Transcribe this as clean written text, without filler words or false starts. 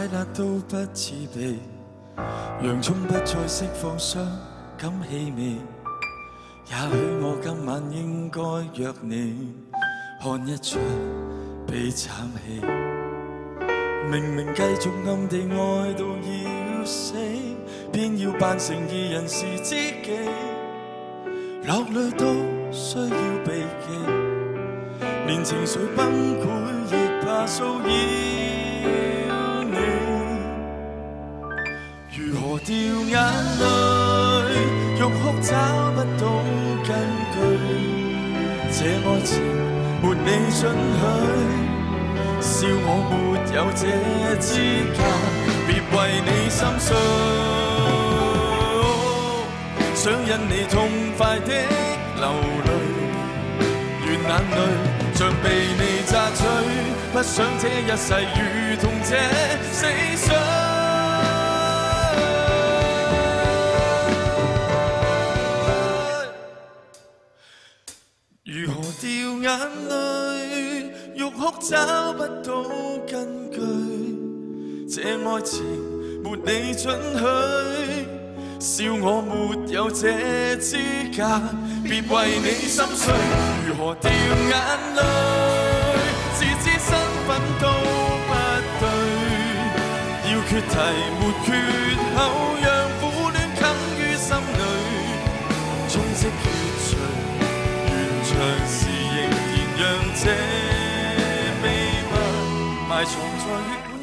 辣都不自備，洋葱不再釋放傷感氣味。也許我今晚應該約你看一場悲慘戲。明明繼續暗地愛到要死，偏要扮成二人是知己，落淚都需要避忌，連情緒崩潰亦怕騷擾你。如何掉眼淚，欲哭找不到根據，這愛情沒你准許，笑我沒有這資格，別為你心碎，想引你痛快的流淚，願眼淚像被你榨取，不想這一世如同這死傷。如何掉眼淚，欲哭找不到根據，這愛情沒你准許，笑我沒有這資格，別為你心碎。如何掉眼淚，自知身份都不對，要決題沒缺口，讓苦戀啃於心裏，充斥決除。長時仍然讓這秘密埋藏在血。